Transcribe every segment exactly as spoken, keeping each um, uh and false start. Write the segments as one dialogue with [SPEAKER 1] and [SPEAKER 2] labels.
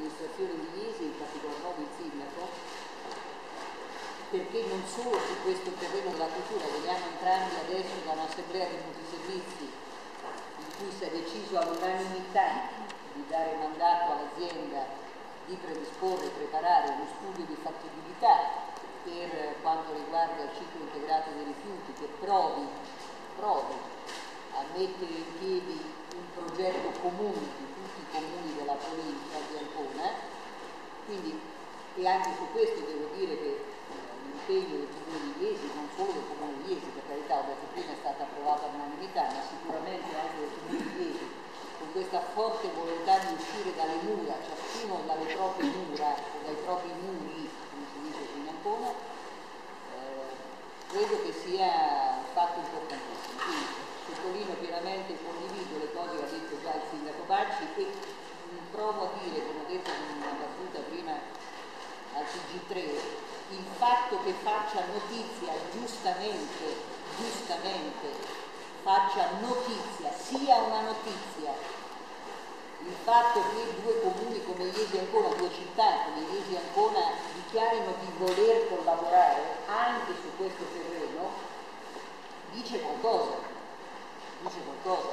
[SPEAKER 1] l'amministrazione di Iesi, in particolar modo il sindaco, perché non solo su questo terreno della cultura veniamo entrambi adesso da un'assemblea di multiservizi in cui si è deciso all'unanimità di dare mandato all'azienda di predisporre e preparare uno studio di fattibilità per quanto riguarda il ciclo integrato dei rifiuti, che provi, provi a mettere in piedi un progetto comune di tutti i comuni della provincia di Ancona. Quindi, e anche su questo devo dire che l'impegno del comune di Iesi, non solo del comune di Iesi, per carità, ho detto prima è stata approvata all'unanimità, ma sicuramente anche del comune di Iesi, con questa forte volontà di uscire dalle mura, ciascuno dalle proprie mura o dai propri muri, come si dice qui in Ancona, eh, credo che sia un fatto importantissimo. Quindi sottolineo pienamente e condivido le cose che ha detto già il sindaco Bacci e mh, provo a dire, come ho detto in una battuta prima al T G tre, il fatto che faccia notizia, giustamente, giustamente, faccia notizia, sia una notizia, il fatto che due comuni come Iesi e Ancona, due città come Iesi e Ancona dichiarino di voler collaborare anche su questo terreno, dice qualcosa, dice qualcosa,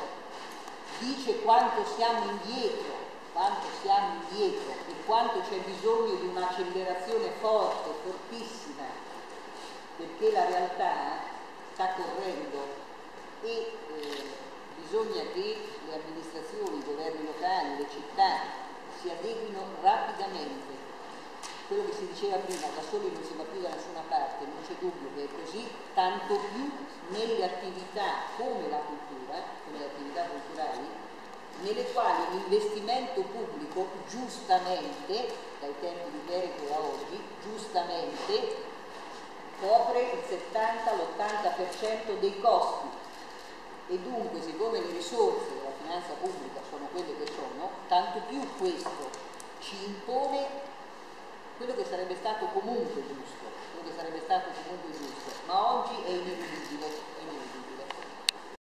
[SPEAKER 1] dice quanto siamo indietro, quanto siamo indietro e quanto c'è bisogno di un'accelerazione forte, fortissima, perché la realtà sta correndo e eh, bisogna che le amministrazioni, i governi locali, le città si adeguino rapidamente. Quello che si diceva prima, da soli non si va più da nessuna parte, non c'è dubbio che è così, tanto più nelle attività come la cultura, come le attività culturali, nelle quali l'investimento pubblico giustamente, dai tempi di Pericolo a oggi, giustamente copre il settanta l'ottanta per cento dei costi. E dunque, siccome le risorse della finanza pubblica sono quelle che sono, tanto più questo ci impone quello che sarebbe stato comunque giusto, quello che sarebbe stato comunque giusto, ma oggi è ineludibile.